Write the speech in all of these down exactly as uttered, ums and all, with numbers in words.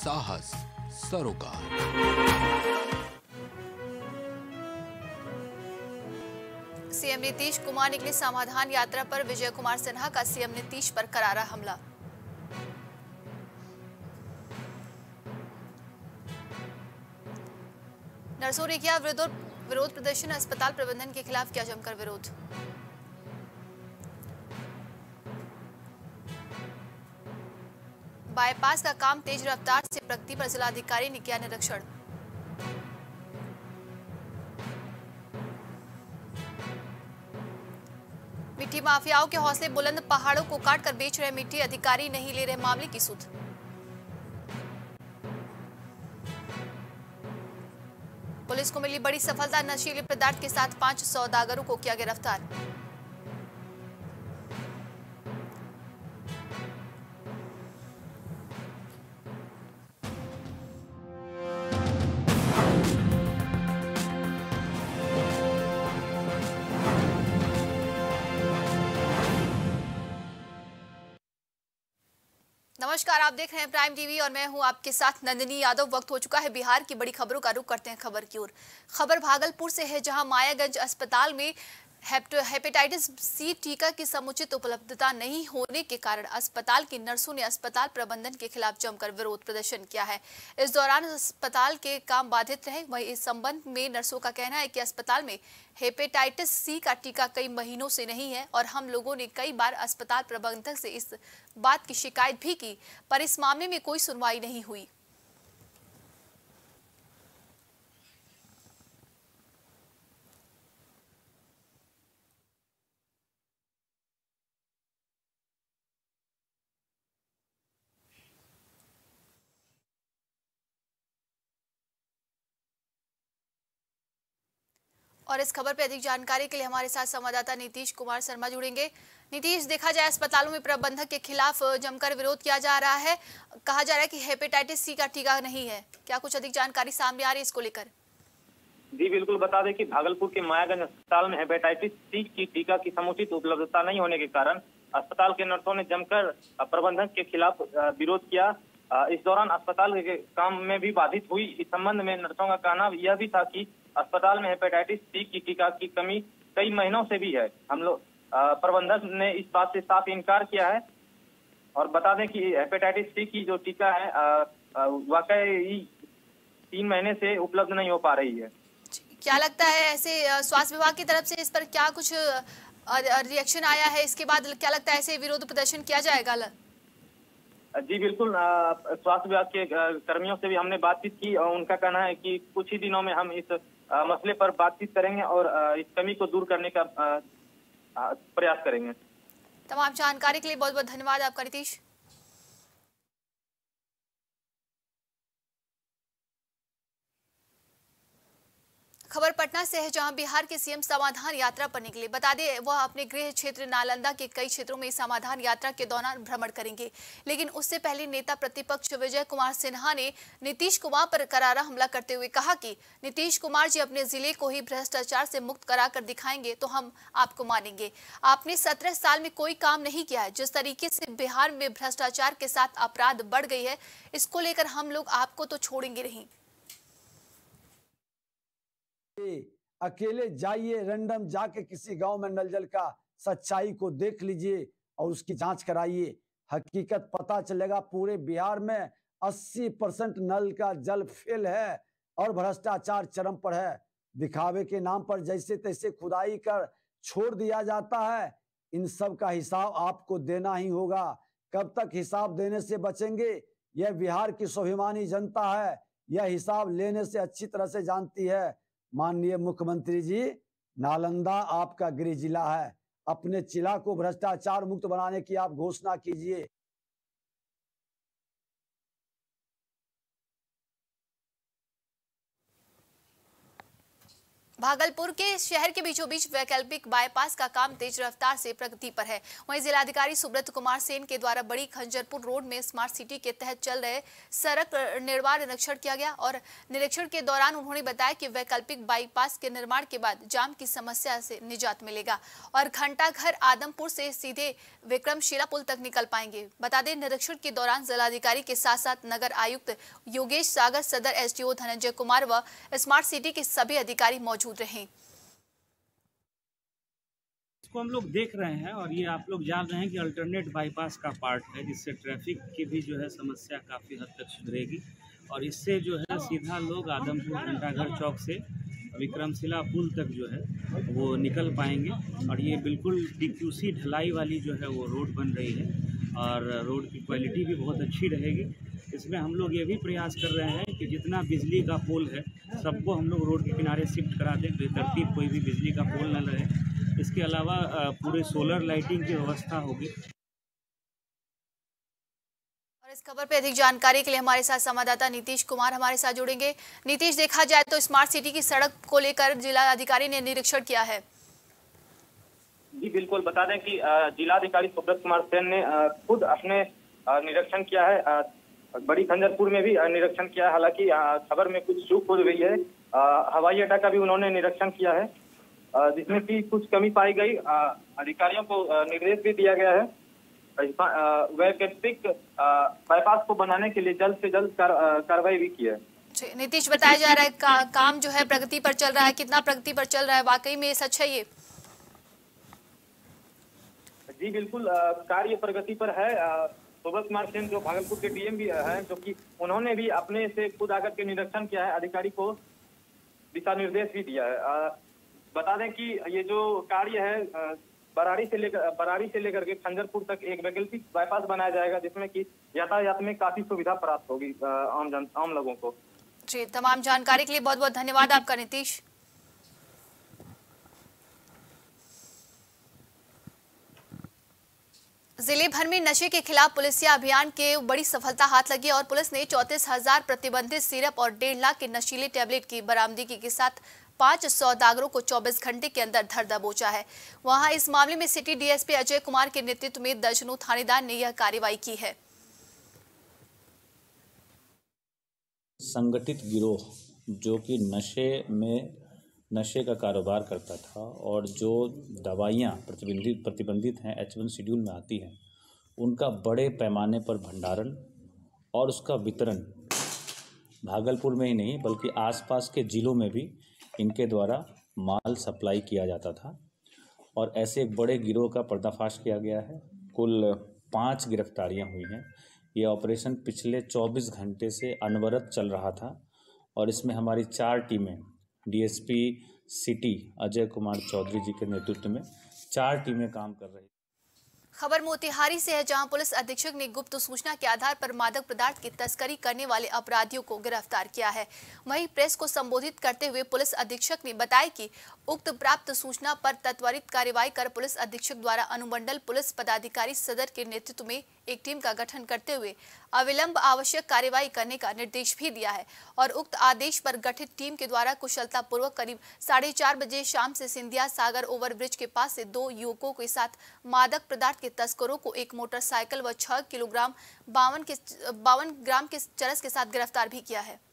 साहस सरोकार। सीएम नीतीश कुमार निकले समाधान यात्रा पर, विजय कुमार सिन्हा का सीएम नीतीश पर करारा हमला। नर्सों ने किया विरोध प्रदर्शन, अस्पताल प्रबंधन के खिलाफ किया जमकर विरोध। बाईपास का काम तेज रफ्तार से प्रगति पर जिलाधिकारी ने किया निरीक्षण। मिट्टी माफियाओं के हौसले बुलंद, पहाड़ों को काटकर बेच रहे मिट्टी, अधिकारी नहीं ले रहे मामले की सुध। पुलिस को मिली बड़ी सफलता, नशीले पदार्थ के साथ पांच सौदागरों को किया गिरफ्तार। नमस्कार, आप देख रहे हैं प्राइम टीवी और मैं हूं आपके साथ नंदिनी यादव। वक्त हो चुका है बिहार की बड़ी खबरों का रुख करते हैं खबर की ओर। खबर भागलपुर से है, जहां मायागंज अस्पताल में हेपेटाइटिस सी टीका की समुचित उपलब्धता नहीं होने के कारण अस्पताल की नर्सों ने अस्पताल प्रबंधन के खिलाफ जमकर विरोध प्रदर्शन किया है। इस दौरान अस्पताल के काम बाधित रहे। वहीं इस संबंध में नर्सों का कहना है कि अस्पताल में हेपेटाइटिस सी का टीका कई महीनों से नहीं है और हम लोगों ने कई बार अस्पताल प्रबंधक से इस बात की शिकायत भी की, पर इस मामले में कोई सुनवाई नहीं हुई। और इस खबर पर अधिक जानकारी के लिए हमारे साथ संवाददाता नीतीश कुमार शर्मा जुड़ेंगे। नीतीश, देखा जाए अस्पतालों में प्रबंधक के खिलाफ जमकर विरोध किया जा रहा है, कहा जा रहा है कि हेपेटाइटिस सी का टीका नहीं है, क्या कुछ अधिक जानकारी सामने आ रही है इसको लेकर? जी बिल्कुल, बता दें कि भागलपुर के मायागंज अस्पताल में हेपेटाइटिस सी की टीका की समुचित उपलब्धता नहीं होने के कारण अस्पताल के नर्सों ने जमकर प्रबंधक के खिलाफ विरोध किया। इस दौरान अस्पताल के काम में भी बाधित हुई। इस संबंध में नर्सों का कहना यह भी था कि अस्पताल में हेपेटाइटिस सी की टीका की कमी कई महीनों से भी है। हम लोग प्रबंधक ने इस बात से साफ इनकार किया है। और बता दें कि हेपेटाइटिस सी की जो टीका है वाकई तीन महीने से उपलब्ध नहीं हो पा रही है। क्या लगता है, ऐसे स्वास्थ्य विभाग की तरफ से इस पर क्या कुछ रिएक्शन आया है? इसके बाद क्या लगता है ऐसे विरोध प्रदर्शन किया जाएगा? जी बिल्कुल, स्वास्थ्य विभाग के कर्मियों से भी हमने बातचीत की और उनका कहना है कि कुछ ही दिनों में हम इस मसले पर बातचीत करेंगे और इस कमी को दूर करने का प्रयास करेंगे। तमाम जानकारी के लिए बहुत बहुत धन्यवाद आपका नीतीश। खबर पटना से है, जहां बिहार के सीएम समाधान यात्रा पर निकले। बता दें, वह अपने गृह क्षेत्र नालंदा के कई क्षेत्रों में समाधान यात्रा के दौरान भ्रमण करेंगे, लेकिन उससे पहले नेता प्रतिपक्ष विजय कुमार सिन्हा ने नीतीश कुमार पर करारा हमला करते हुए कहा कि नीतीश कुमार जी अपने जिले को ही भ्रष्टाचार से मुक्त कराकर दिखाएंगे तो हम आपको मानेंगे। आपने सत्रह साल में कोई काम नहीं किया है। जिस तरीके से बिहार में भ्रष्टाचार के साथ अपराध बढ़ गई है, इसको लेकर हम लोग आपको तो छोड़ेंगे नहीं। अकेले जाइए, रैंडम जाके किसी गांव में नल जल का सच्चाई को देख लीजिए और उसकी जांच कराइए। हकीकत पता चलेगा, पूरे बिहार में अस्सी परसेंट नल का जल फेल है और भ्रष्टाचार चरम पर है। दिखावे के नाम पर जैसे तैसे खुदाई कर छोड़ दिया जाता है। इन सब का हिसाब आपको देना ही होगा। कब तक हिसाब देने से बचेंगे? यह बिहार की स्वाभिमानी जनता है, यह हिसाब लेने से अच्छी तरह से जानती है। माननीय मुख्यमंत्री जी, नालंदा आपका गृह जिला है, अपने जिला को भ्रष्टाचार मुक्त बनाने की आप घोषणा कीजिए। भागलपुर के शहर के बीचों बीच वैकल्पिक बाईपास का काम तेज रफ्तार से प्रगति पर है। वहीं जिलाधिकारी सुब्रत कुमार सेन के द्वारा बड़ी खंजरपुर रोड में स्मार्ट सिटी के तहत चल रहे सड़क निर्माण निरीक्षण किया गया और निरीक्षण के दौरान उन्होंने बताया कि वैकल्पिक बाईपास के निर्माण के बाद जाम की समस्या से निजात मिलेगा और घंटाघर आदमपुर से सीधे विक्रमशिला पुल तक निकल पाएंगे। बता दें, निरीक्षण के दौरान जिलाधिकारी के साथ साथ नगर आयुक्त योगेश सागर, सदर एसडीओ धनंजय कुमार व स्मार्ट सिटी के सभी अधिकारी मौजूद रहे। इसको हम लोग देख रहे हैं और ये आप लोग जान रहे हैं कि अल्टरनेट बाईपास का पार्ट है, जिससे ट्रैफिक की भी जो है समस्या काफ़ी हद तक सुधरेगी और इससे जो है सीधा लोग आदमपुर घंटाघर चौक से विक्रमशिला पुल तक जो है वो निकल पाएंगे। और ये बिल्कुल टीक्यूसी ढलाई वाली जो है वो रोड बन रही है और रोड की क्वालिटी भी बहुत अच्छी रहेगी। इसमें हम लोग ये भी प्रयास कर रहे हैं कि जितना बिजली का पोल है सबको हम लोग रोड के किनारे शिफ्ट करा दें, बेतरतीब कोई भी बिजली का पोल न रहे। इसके अलावा पूरे सोलर लाइटिंग की व्यवस्था होगी। और इस खबर पे अधिक जानकारी के लिए हमारे साथ संवाददाता नीतीश कुमार हमारे साथ जुड़ेंगे। नीतीश, देखा जाए तो स्मार्ट सिटी की सड़क को लेकर जिला अधिकारी ने निरीक्षण किया है। जी बिल्कुल, बता दें कि जिलाधिकारी सुब्रत कुमार सेन ने खुद अपने निरीक्षण किया है। बड़ी खंजरपुर में भी निरीक्षण किया है। हालांकि खबर में कुछ चूक हो गई है। हवाई अड्डा का भी उन्होंने निरीक्षण किया है, जिसमें कि कुछ कमी पाई गई। अधिकारियों को निर्देश भी दिया गया है वैकल्पिक बाईपास को बनाने के लिए जल्द से जल्द कार्रवाई भी की है। नीतीश, बताया जा रहा है का, काम जो है प्रगति पर चल रहा है, कितना प्रगति पर चल रहा है, वाकई में सच है ये? जी बिल्कुल, कार्य प्रगति पर है। सुब्रत कुमार सेन जो भागलपुर के डीएम भी है, जो कि उन्होंने भी अपने से खुद आकर के निरीक्षण किया है, अधिकारी को दिशा निर्देश भी दिया है। बता दें कि ये जो कार्य है बराड़ी से लेकर बराड़ी से लेकर के खंजरपुर तक एक वैकल्पिक बाईपास बनाया जाएगा, जिसमें कि यातायात में काफी सुविधा प्राप्त होगी आम जन आम लोगों को। जी, तमाम जानकारी के लिए बहुत बहुत धन्यवाद आपका नीतीश। जिले भर में नशे के खिलाफ पुलिसिया अभियान के बड़ी सफलता हाथ लगी और पुलिस ने चौंतीस हजार प्रतिबंधित सिरप और डेढ़ लाख के नशीले टैबलेट की बरामदगी के साथ पांच सौदागरों को चौबीस घंटे के अंदर धर दबोचा है। वहां इस मामले में सिटी डीएसपी अजय कुमार के नेतृत्व में दर्जनों थानेदार ने यह कार्रवाई की है। संगठित गिरोह जो कि नशे में नशे का कारोबार करता था और जो दवाइयाँ प्रतिबंधित प्रतिबंधित हैं एच वन शेड्यूल में आती हैं, उनका बड़े पैमाने पर भंडारण और उसका वितरण भागलपुर में ही नहीं बल्कि आसपास के ज़िलों में भी इनके द्वारा माल सप्लाई किया जाता था और ऐसे एक बड़े गिरोह का पर्दाफाश किया गया है। कुल पाँच गिरफ्तारियां हुई हैं। ये ऑपरेशन पिछले चौबीस घंटे से अनवरत चल रहा था और इसमें हमारी चार टीमें डीएसपी सिटी अजय कुमार चौधरी जी के नेतृत्व में चार टीमें काम कर रही। खबर मोतिहारी से है, जहां पुलिस अधीक्षक ने गुप्त सूचना के आधार पर मादक पदार्थ की तस्करी करने वाले अपराधियों को गिरफ्तार किया है। वहीं प्रेस को संबोधित करते हुए पुलिस अधीक्षक ने बताया कि उक्त प्राप्त सूचना पर त्वरित कार्रवाई कर पुलिस अधीक्षक द्वारा अनुमंडल पुलिस पदाधिकारी सदर के नेतृत्व में एक टीम का गठन करते हुए अविलंब आवश्यक कार्रवाई करने का निर्देश भी दिया है और उक्त आदेश पर गठित टीम के द्वारा कुशलतापूर्वक करीब साढ़े चार बजे शाम से सिंधिया सागर ओवरब्रिज के पास से दो युवकों के साथ मादक पदार्थ के तस्करों को एक मोटरसाइकिल व छह किलोग्राम बावन के बावन ग्राम के चरस के साथ गिरफ्तार भी किया है।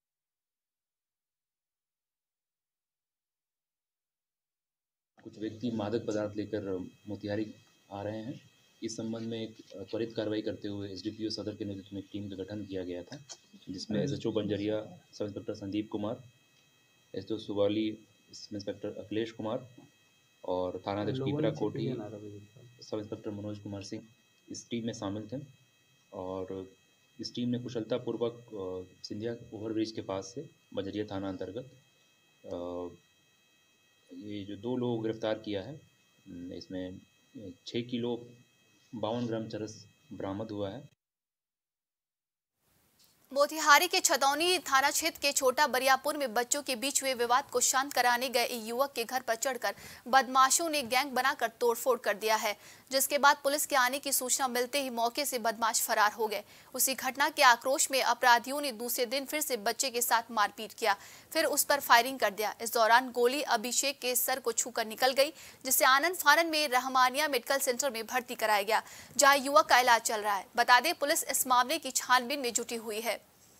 कुछ व्यक्ति मादक पदार्थ लेकर मोतिहारी आ रहे हैं। इस संबंध में एक त्वरित कार्रवाई करते हुए एसडीपीओ सदर के नेतृत्व में एक टीम का गठन किया गया था, जिसमें SHO Banjariya sub inspector Sandeep Kumar, SO Suwali sub inspector Akhilesh Kumar और थानाध्यक्ष पीपरा कोठी सब इंस्पेक्टर मनोज कुमार सिंह इस टीम में शामिल थे। और इस टीम ने कुशलतापूर्वक सिंधिया ओवरब्रिज के पास से बंजरिया थाना अंतर्गत ये जो दो लोग गिरफ्तार किया है, इसमें छः किलो बावन ग्राम चरस बरामद हुआ है। मोतिहारी के छतौनी थाना क्षेत्र के छोटा बरियापुर में बच्चों के बीच हुए विवाद को शांत कराने गए युवक के घर पर चढ़कर बदमाशों ने गैंग बनाकर तोड़फोड़ कर दिया है, जिसके बाद पुलिस के आने की सूचना मिलते ही मौके से बदमाश फरार हो गए। उसी घटना के आक्रोश में अपराधियों ने दूसरे दिन फिर से बच्चे के साथ मारपीट किया, फिर उस पर फायरिंग कर दिया। इस दौरान गोली अभिषेक के सर को छूकर निकल गई, जिसे आनंद फानन में रहमानिया मेडिकल सेंटर में भर्ती कराया गया, जहां युवक का इलाज चल रहा है। बता दें, पुलिस इस मामले की छानबीन में जुटी हुई है।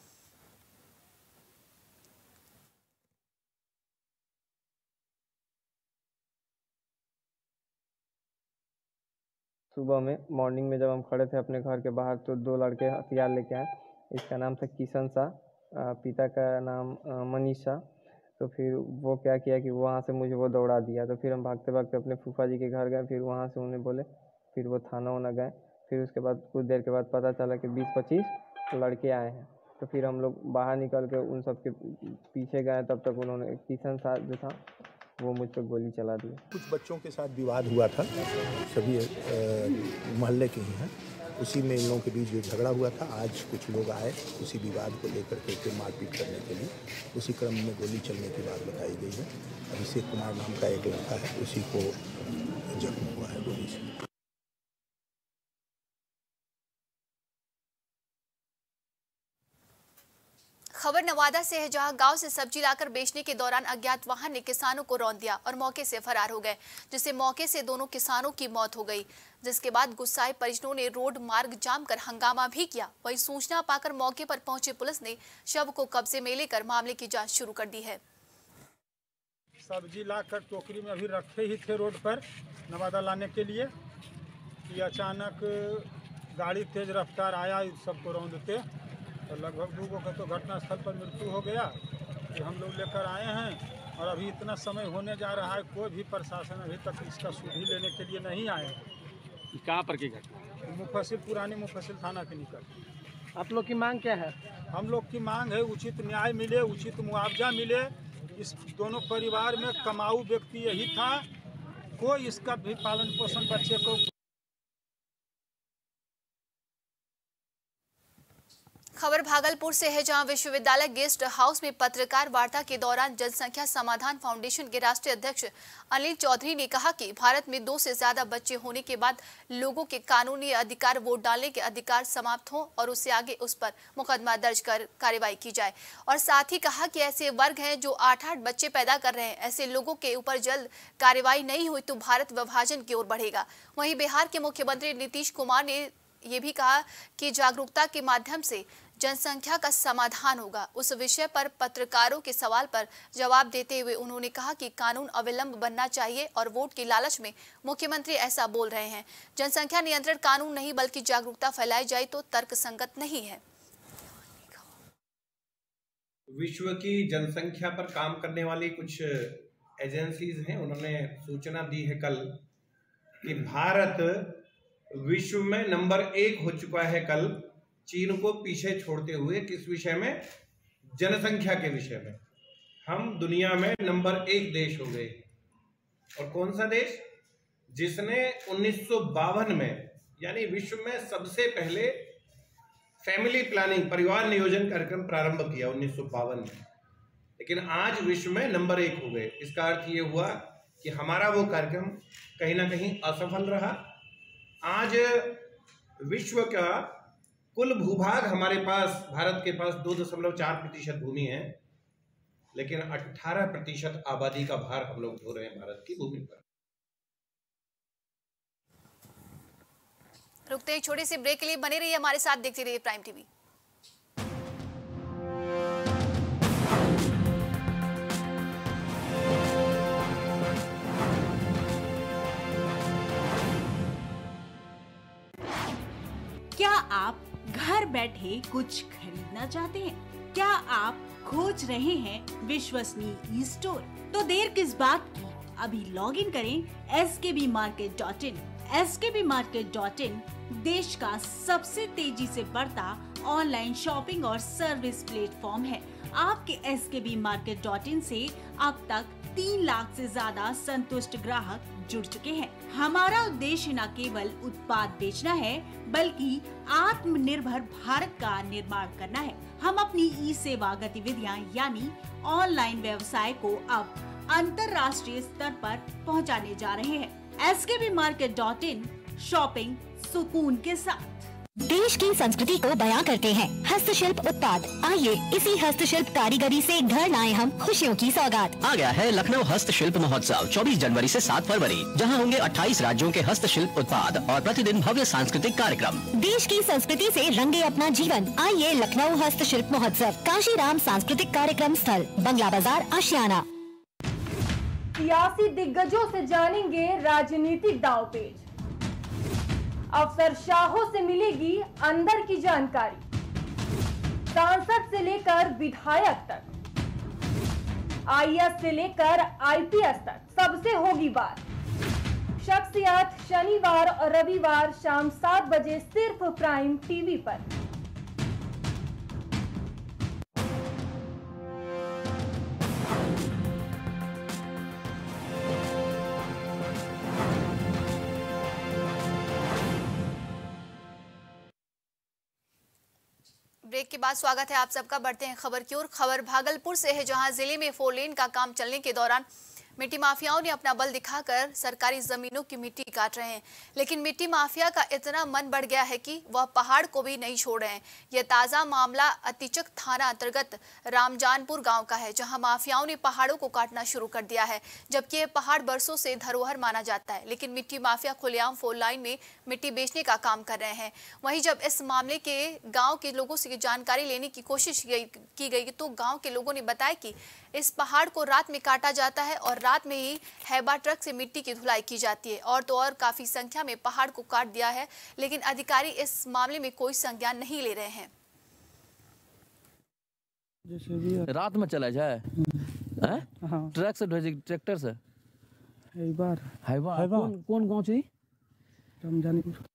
सुबह में मॉर्निंग में जब हम खड़े थे अपने घर के बाहर तो दो लड़के हथियार लेके आए। इसका नाम था किशन शाह, पिता का नाम मनीषा। तो फिर वो क्या किया कि वहाँ से मुझे वो दौड़ा दिया। तो फिर हम भागते भागते अपने फूफा जी के घर गए। फिर वहाँ से उन्हें बोले, फिर वो थाना वाना गए। फिर उसके बाद कुछ देर के बाद पता चला कि बीस पच्चीस लड़के आए हैं। तो फिर हम लोग बाहर निकल के उन सब के पीछे गए। तब तक उन्होंने किशन शाह जो था वो मुझ पर गोली चला दी। कुछ बच्चों के साथ विवाद हुआ था, सभी मोहल्ले के ही हैं। उसी में इन लोगों के बीच जो झगड़ा हुआ था, आज कुछ लोग आए उसी विवाद को लेकर के मारपीट करने के लिए। उसी क्रम में गोली चलने की बात बताई गई है। अभिषेक कुमार नाम का एक लड़का है, उसी को जख्म हुआ है गोली से। खबर नवादा से है, जहां गांव से सब्जी लाकर बेचने के दौरान अज्ञात वाहन ने किसानों को रौंद दिया और मौके से फरार हो गए, जिससे मौके से दोनों किसानों की मौत हो गई। जिसके बाद गुस्साए परिजनों ने रोड मार्ग जाम कर हंगामा भी किया। वहीं सूचना पाकर मौके पर पहुंची पुलिस ने शव को कब्जे में लेकर मामले की जांच शुरू कर दी है। सब्जी लाकर टोकरी में अभी रखे ही थे रोड पर नवादा लाने के लिए कि अचानक गाड़ी तेज रफ्तार आया, सबको रौंदते और लगभग दो गो का तो घटनास्थल पर मृत्यु हो गया। कि हम लोग लेकर आए हैं और अभी इतना समय होने जा रहा है, कोई भी प्रशासन अभी तक इसका सुधि लेने के लिए नहीं आए हैं। कहाँ पर की घटना? मुफस्सिल, पुरानी मुफस्सिल थाना के निकट। आप लोग की मांग क्या है? हम लोग की मांग है उचित न्याय मिले, उचित मुआवजा मिले। इस दोनों परिवार में कमाऊ व्यक्ति यही था, कोई इसका भी पालन पोषण बच्चे को। खबर भागलपुर से है, जहां विश्वविद्यालय गेस्ट हाउस में पत्रकार वार्ता के दौरान जनसंख्या समाधान फाउंडेशन के राष्ट्रीय अध्यक्ष अनिल चौधरी ने कहा कि भारत में दो से ज्यादा बच्चे होने के बाद लोगों के कानूनी अधिकार, वोट डालने के अधिकार समाप्त हो और उससे आगे उस पर मुकदमा दर्ज कर कार्रवाई की जाए। और साथ ही कहा कि ऐसे वर्ग हैं जो आठ आठ बच्चे पैदा कर रहे हैं, ऐसे लोगों के ऊपर जल्द कार्रवाई नहीं हुई तो भारत विभाजन की ओर बढ़ेगा। वहीं बिहार के मुख्यमंत्री नीतीश कुमार ने ये भी कहा कि जागरूकता के माध्यम से जनसंख्या का समाधान होगा। उस विषय पर पत्रकारों के सवाल पर जवाब देते हुए उन्होंने कहा कि कानून अविलंब बनना चाहिए और वोट की लालच में मुख्यमंत्री ऐसा बोल रहे हैं। जनसंख्या नियंत्रण कानून नहीं बल्कि जागरूकता फैलाई जाए तो तर्कसंगत नहीं है। विश्व की जनसंख्या पर काम करने वाली कुछ एजेंसीज हैं, उन्होंने सूचना दी है कल कि भारत विश्व में नंबर एक हो चुका है कल, चीन को पीछे छोड़ते हुए। किस विषय में? जनसंख्या के विषय में। हम दुनिया में नंबर एक देश हो गए। और कौन सा देश? जिसने उन्नीस सौ बावन में यानी विश्व में सबसे पहले फैमिली प्लानिंग, परिवार नियोजन कार्यक्रम प्रारंभ किया उन्नीस सौ बावन में। लेकिन आज विश्व में नंबर एक हो गए। इसका अर्थ ये हुआ कि हमारा वो कार्यक्रम कहीं ना कहीं असफल रहा। आज विश्व का कुल भूभाग हमारे पास, भारत के पास दो दशमलव चार प्रतिशत भूमि है, लेकिन अठारह प्रतिशत आबादी का भार हम लोग ढो रहे हैं भारत की भूमि पर। रुकते एक छोटे से ब्रेक के लिए बने रहिए हमारे साथ, देखते रहिए प्राइम टीवी। क्या आप घर बैठे कुछ खरीदना चाहते हैं? क्या आप खोज रहे हैं विश्वसनीय ई स्टोर? तो देर किस बात की, अभी लॉग इन करें S K B market dot in. S K B market dot in देश का सबसे तेजी से बढ़ता ऑनलाइन शॉपिंग और सर्विस प्लेटफॉर्म है। आपके S K B market dot इन से अब तक तीन लाख से ज्यादा संतुष्ट ग्राहक जुड़ चुके हैं। हमारा उद्देश्य न केवल उत्पाद बेचना है बल्कि आत्मनिर्भर भारत का निर्माण करना है। हम अपनी ई सेवा गतिविधियां यानी ऑनलाइन व्यवसाय को अब अंतर्राष्ट्रीय स्तर पर पहुंचाने जा रहे हैं। S K B market dot in shopping सुकून के साथ। देश की संस्कृति को बयां करते हैं हस्तशिल्प उत्पाद। आइए इसी हस्तशिल्प कारीगरी से घर लाए हम खुशियों की सौगात। आ गया है लखनऊ हस्तशिल्प महोत्सव चौबीस जनवरी से सात फरवरी, जहां होंगे अट्ठाईस राज्यों के हस्तशिल्प उत्पाद और प्रतिदिन भव्य सांस्कृतिक कार्यक्रम। देश की संस्कृति से रंगे अपना जीवन। आइए लखनऊ हस्तशिल्प महोत्सव, काशीराम सांस्कृतिक कार्यक्रम स्थल, बंगला बाजार, आशियाना। सियासी दिग्गजों से जानेंगे राजनीतिक दांवपेच। अफसरशाहों से मिलेगी अंदर की जानकारी। सांसद से लेकर विधायक तक, आईएएस से लेकर आईपीएस तक सबसे होगी बात। शख्सियत शनिवार और रविवार शाम सात बजे सिर्फ प्राइम टीवी पर। ब्रेक के बाद स्वागत है आप सबका। बढ़ते हैं खबर की ओर। खबर भागलपुर से है, जहां जिले में फोर लेन का काम चलने के दौरान मिट्टी माफियाओं ने अपना बल दिखाकर सरकारी जमीनों की मिट्टी काट रहे हैं। लेकिन मिट्टी माफिया का इतना मन बढ़ गया है कि वह पहाड़ को भी नहीं छोड़ रहे हैं। यह ताजा मामला अतिचक थाना अंतर्गत रामजानपुर गांव का है, जहां माफियाओं ने पहाड़ों को काटना शुरू कर दिया है, जबकि यह पहाड़ बरसों से धरोहर माना जाता है। लेकिन मिट्टी माफिया खुलेआम फोर लाइन में मिट्टी बेचने का काम कर रहे हैं। वहीं जब इस मामले के गाँव के लोगों से जानकारी लेने की कोशिश की गई तो गाँव के लोगों ने बताया कि इस पहाड़ को रात में काटा जाता है और रात में ही हैबा ट्रक से मिट्टी की धुलाई की जाती है। और तो और काफी संख्या में पहाड़ को काट दिया है, लेकिन अधिकारी इस मामले में कोई संज्ञान नहीं ले रहे हैं। जैसे भी रात में चला जाए हाँ। ट्रक से भेजे ट्रैक्टर से हैबा हैबा कौन कौन गाँव से रामजानपुर।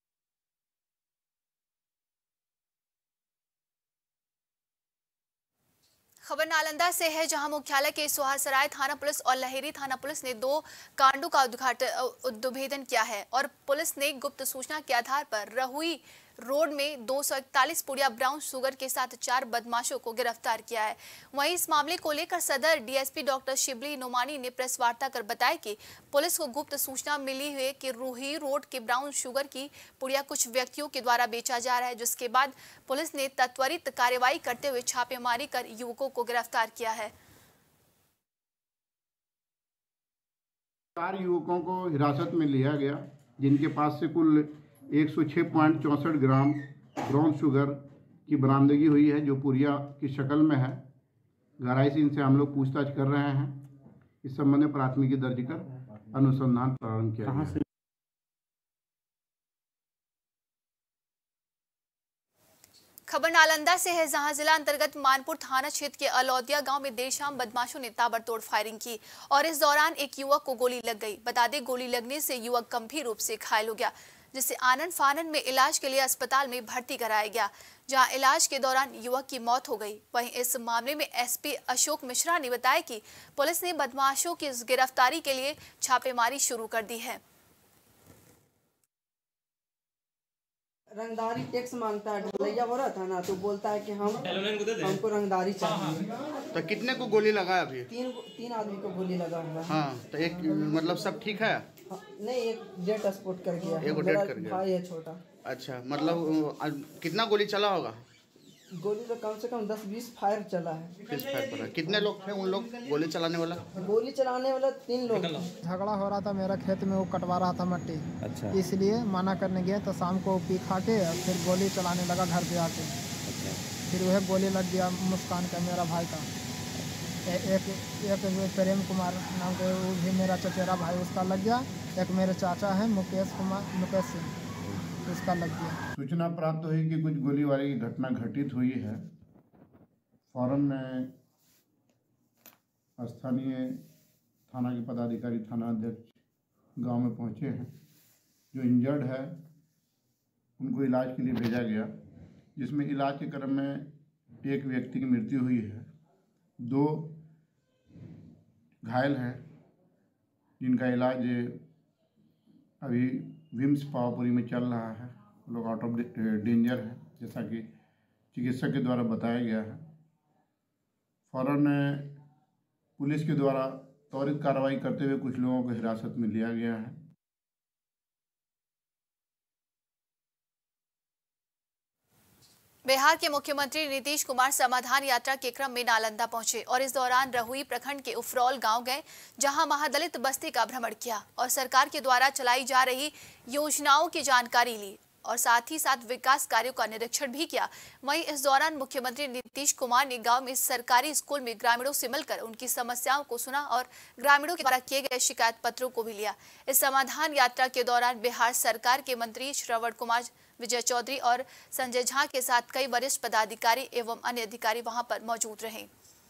खबर नालंदा से है, जहां मुख्यालय के सोहरसराय थाना पुलिस और लहेरी थाना पुलिस ने दो कांडों का उद्घाटन उद्भेदन किया है। और पुलिस ने गुप्त सूचना के आधार पर रहुई रोड में दो सौ इकतालीस पुड़िया ब्राउन शुगर के साथ चार बदमाशों को गिरफ्तार किया है। वहीं इस मामले को लेकर सदर डीएसपी डॉक्टर शिबली नोमानी ने प्रेस वार्ता कर बताया कि पुलिस को गुप्त सूचना मिली हुई कि रूही रोड के ब्राउन शुगर की पुड़िया कुछ व्यक्तियों के द्वारा बेचा जा रहा है, जिसके बाद पुलिस ने त्वरित कार्रवाई करते हुए छापेमारी कर युवकों को गिरफ्तार किया है। चार युवकों को हिरासत में लिया गया, जिनके पास से कुल एक सौ छह पॉइंट चौंसठ ग्राम ब्राउन शुगर की बरामदगी हुई है, जो पुड़िया की शक्ल में है। गहराई से इनसे हम लोग पूछताछ कर रहे हैं। इस संबंध में प्राथमिकी दर्ज कर अनुसंधान प्रारंभ किया गया। खबर नालंदा से है, जहां जिला अंतर्गत मानपुर थाना क्षेत्र के अलौदिया गांव में देर शाम बदमाशों ने ताबड़तोड़ फायरिंग की और इस दौरान एक युवक को गोली लग गई। बता दें, गोली लगने से युवक गंभीर रूप से घायल हो गया, जिसे आनंद फानन में इलाज के लिए अस्पताल में भर्ती कराया गया, जहां इलाज के दौरान युवक की मौत हो गई। वहीं इस मामले में एसपी अशोक मिश्रा ने बताया कि पुलिस ने बदमाशों की गिरफ्तारी के लिए छापेमारी शुरू कर दी है। रंगदारी टैक्स मांगता है, ढलैया हो रहा था ना, तो बोलता है कि हम हमको रंगदारी चाहिए। तो कितने को गोली लगा अभी? तीन तीन आदमी को गोली लगा हुआ है। हाँ, तो एक मतलब सब ठीक है? नहीं, एक डेट स्पॉट कर गया। एक डेट कर गया। भाई है छोटा। अच्छा, मतलब कितना गोली चला होगा? गोली तो कम से कम दस बीस फायर चला है। बीस फायर पड़ा। कितने लोग थे उन लोग गोली चलाने वाला? गोली चलाने वाला तीन लोग। झगड़ा हो रहा था मेरा खेत में, वो कटवा रहा था मट्टी। अच्छा। इसलिए मना करने गया तो शाम को पी खा के फिर गोली चलाने लगा घर पे आके। अच्छा। फिर वह गोली लग गया मुस्कान का, मेरा भाई का। ए, एक एक प्रेम कुमार नाम के, वो भी मेरा चचेरा भाई, उसका लग गया। एक मेरे चाचा है मुकेश कुमार, मुकेश सिंह, इसका लग गया। सूचना प्राप्त हुई कि कुछ गोलीबारी की घटना घटित हुई है। फौरन स्थानीय थाना के पदाधिकारी, थाना अध्यक्ष गांव में पहुंचे हैं। जो इंजर्ड है उनको इलाज के लिए भेजा गया, जिसमें इलाज के क्रम में एक व्यक्ति की मृत्यु हुई है, दो घायल हैं, जिनका इलाज अभी विम्स पावापुरी में चल रहा है। लोग आउट ऑफ डेंजर है, जैसा कि चिकित्सक के द्वारा बताया गया है। फौरन पुलिस के द्वारा त्वरित कार्रवाई करते हुए कुछ लोगों को हिरासत में लिया गया है। बिहार के मुख्यमंत्री नीतीश कुमार समाधान यात्रा के क्रम में नालंदा पहुंचे और इस दौरान रहुई प्रखंड के उफरौल गांव गए, जहां महादलित बस्ती का भ्रमण किया और सरकार के द्वारा चलाई जा रही योजनाओं की जानकारी ली और साथ ही साथ विकास कार्यों का निरीक्षण भी किया। वहीं इस दौरान मुख्यमंत्री नीतीश कुमार ने गांव में सरकारी स्कूल में ग्रामीणों से मिलकर उनकी समस्याओं को सुना और ग्रामीणों के द्वारा किए गए शिकायत पत्रों को भी लिया। इस समाधान यात्रा के दौरान बिहार सरकार के मंत्री श्रवण कुमार, विजय चौधरी और संजय झा के साथ कई वरिष्ठ पदाधिकारी एवं अन्य अधिकारी वहां पर मौजूद रहे।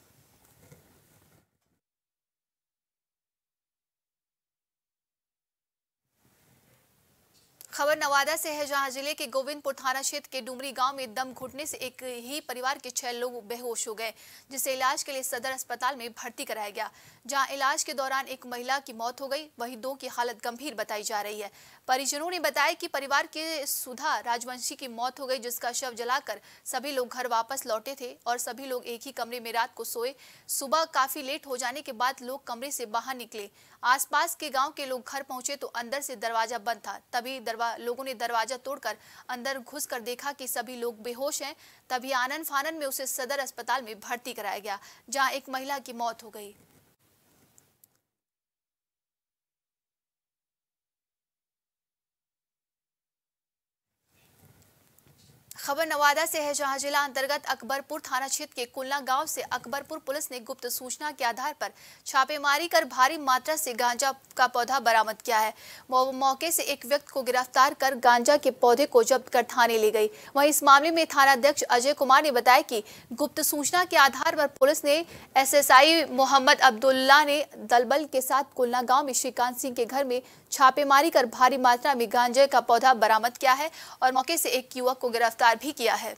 खबर नवादा से है, जहां जिले के गोविंदपुर थाना क्षेत्र के डुमरी गांव में दम घुटने से एक ही परिवार के छह लोग बेहोश हो गए, जिसे इलाज के लिए सदर अस्पताल में भर्ती कराया गया, जहां इलाज के दौरान एक महिला की मौत हो गई, वहीं दो की हालत गंभीर बताई जा रही है। परिजनों ने बताया कि परिवार के सुधा राजवंशी की मौत हो गई, जिसका शव जलाकर सभी लोग घर वापस लौटे थे और सभी लोग एक ही कमरे में रात को सोए। सुबह काफी लेट हो जाने के बाद लोग कमरे से बाहर निकले। आसपास के गांव के लोग घर पहुंचे तो अंदर से दरवाजा बंद था। तभी दरवा, लोगों ने दरवाजा तोड़कर अंदर घुसकर देखा कि सभी लोग बेहोश हैं। तभी आनन फानन में उसे सदर अस्पताल में भर्ती कराया गया, जहां एक महिला की मौत हो गई। खबर नवादा से है, जहां जिला अंतर्गत अकबरपुर थाना क्षेत्र के कुलना गांव से अकबरपुर पुलिस ने गुप्त सूचना के आधार पर छापेमारी कर भारी मात्रा से गांजा का पौधा बरामद किया है। मौके से एक व्यक्ति को गिरफ्तार कर गांजा के पौधे को जब्त कर थाने ले गई। वहीं इस मामले में थाना अध्यक्ष अजय कुमार ने बताया कि गुप्त सूचना के आधार पर पुलिस ने एसएसआई मोहम्मद अब्दुल्ला ने दलबल के साथ कुलना गाँव में श्रीकांत सिंह के घर में छापेमारी कर भारी मात्रा में गांजे का पौधा बरामद किया है और मौके से एक युवक को गिरफ्तार भी किया है।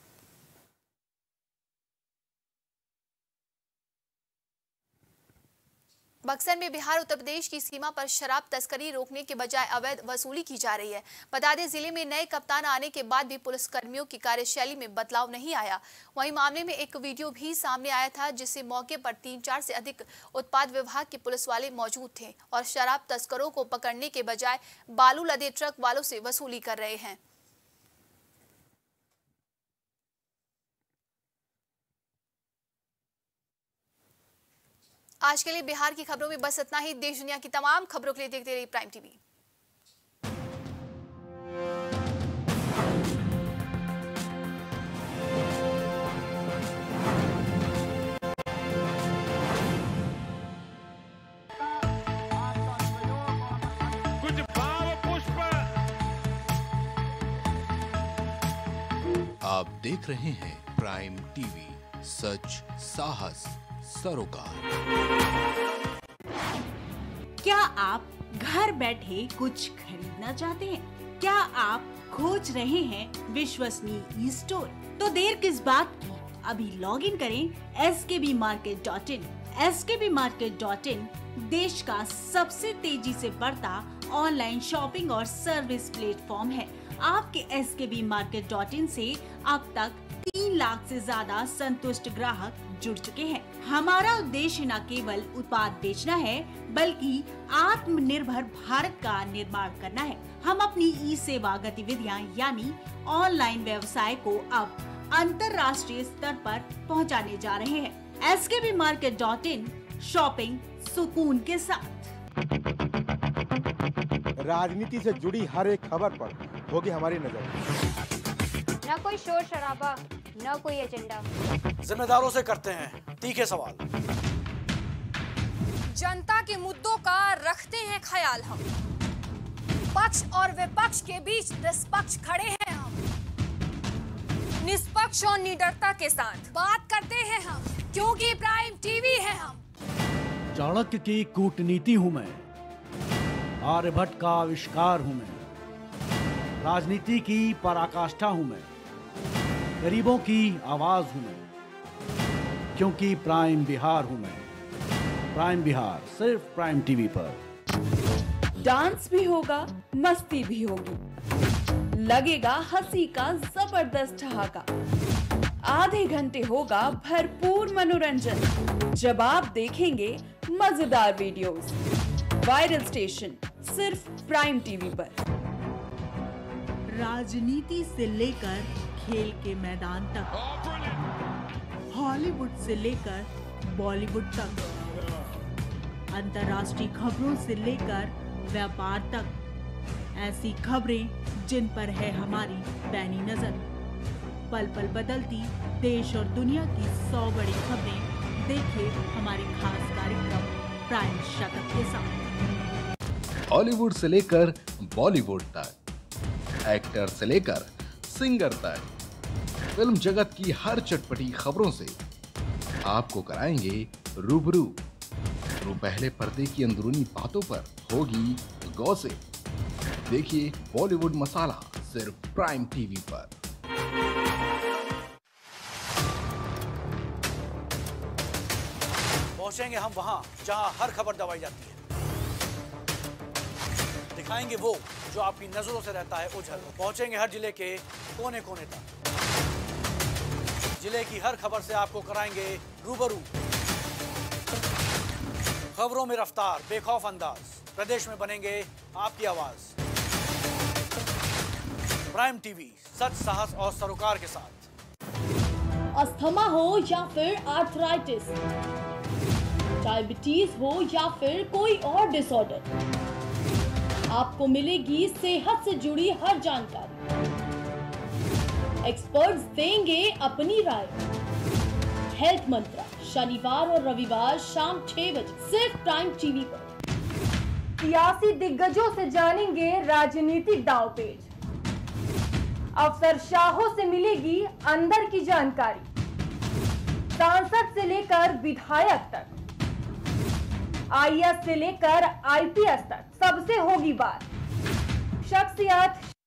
बक्सर में बिहार उत्तर प्रदेश की सीमा पर शराब तस्करी रोकने के बजाय अवैध वसूली की जा रही है। बता दें, जिले में नए कप्तान आने के बाद भी पुलिसकर्मियों की कार्यशैली में बदलाव नहीं आया। वहीं मामले में एक वीडियो भी सामने आया था, जिससे मौके पर तीन चार से अधिक उत्पाद विभाग के पुलिस वाले मौजूद थे और शराब तस्करों को पकड़ने के बजाय बालू लदे ट्रक वालों से वसूली कर रहे हैं। आज के लिए बिहार की खबरों में बस इतना ही। देश दुनिया की तमाम खबरों के लिए देखते रहिए प्राइम टीवी। कुछ भाव पुष्प। आप देख रहे हैं प्राइम टीवी, सच साहस सरोकार। क्या आप घर बैठे कुछ खरीदना चाहते हैं? क्या आप खोज रहे हैं विश्वसनीय ई स्टोर? तो देर किस बात की, अभी लॉग इन करें S K B market dot in. S K B market dot in देश का सबसे तेजी से बढ़ता ऑनलाइन शॉपिंग और सर्विस प्लेटफॉर्म है। आपके S K B market dot इन से अब तक तीन लाख से ज्यादा संतुष्ट ग्राहक जुड़ चुके हैं। हमारा उद्देश्य न केवल उत्पाद बेचना है, बल्कि आत्मनिर्भर भारत का निर्माण करना है। हम अपनी ई सेवा गतिविधियां यानी ऑनलाइन व्यवसाय को अब अंतर्राष्ट्रीय स्तर पर पहुंचाने जा रहे हैं। S K B market dot in, shopping सुकून के साथ। राजनीति से जुड़ी हर एक खबर पर होगी हमारी नजर। न कोई शोर शराबा, न कोई एजेंडा। जिम्मेदारों से करते हैं तीखे सवाल। जनता के मुद्दों का रखते हैं ख्याल हम। पक्ष और विपक्ष के बीच निष्पक्ष खड़े हैं हम। निष्पक्ष और निडरता के साथ बात करते हैं हम, क्योंकि प्राइम टीवी है हम। चाणक्य की कूटनीति हूँ मैं, आर्यभट्ट का आविष्कार हूँ मैं, राजनीति की पराकाष्ठा हूँ मैं, गरीबों की आवाज हूँ मैं, क्योंकि प्राइम बिहार हूँ मैं। प्राइम बिहार सिर्फ प्राइम टीवी पर। डांस भी होगा, मस्ती भी होगी, लगेगा हंसी का जबरदस्त ठहाका। आधे घंटे होगा भरपूर मनोरंजन जब आप देखेंगे मजेदार वीडियोस। वायरल स्टेशन सिर्फ प्राइम टीवी पर। राजनीति से लेकर खेल के मैदान तक, हॉलीवुड से लेकर बॉलीवुड तक, अंतर्राष्ट्रीय खबरों से लेकर व्यापार तक, ऐसी खबरें जिन पर है हमारी पैनी नजर। पल पल बदलती देश और दुनिया की सौ बड़ी खबरें देखिए हमारे खास कार्यक्रम प्राइम शतक के साथ। हॉलीवुड से लेकर बॉलीवुड तक, एक्टर से लेकर सिंगर तक, फिल्म जगत की हर चटपटी खबरों से आपको कराएंगे रूबरू। तो पहले पर्दे की अंदरूनी बातों पर होगी गॉसिप। देखिए बॉलीवुड मसाला सिर्फ प्राइम टीवी पर। पहुंचेंगे हम वहां जहां हर खबर दबाई जाती है, दिखाएंगे वो जो आपकी नजरों से रहता है उजल। पहुंचेंगे हर जिले के कोने कोने तक, जिले की हर खबर से आपको कराएंगे रूबरू। खबरों में रफ्तार, बेखौफ अंदाज, प्रदेश में बनेंगे आपकी आवाज। प्राइम टीवी, सच, साहस और सरोकार के साथ। अस्थमा हो या फिर आर्थराइटिस, डायबिटीज हो या फिर कोई और डिसऑर्डर, आपको मिलेगी सेहत से जुड़ी हर जानकारी। एक्सपर्ट्स देंगे अपनी राय। हेल्थ मंत्रा, शनिवार और रविवार शाम छह बजे सिर्फ प्राइम टीवी पर। सियासी दिग्गजों से जानेंगे राजनीतिक दांवपेच, अफसरशाहों से मिलेगी अंदर की जानकारी। सांसद से लेकर विधायक तक, आई ए एस से लेकर आई पी एस तक, सबसे होगी बात। शख्सियत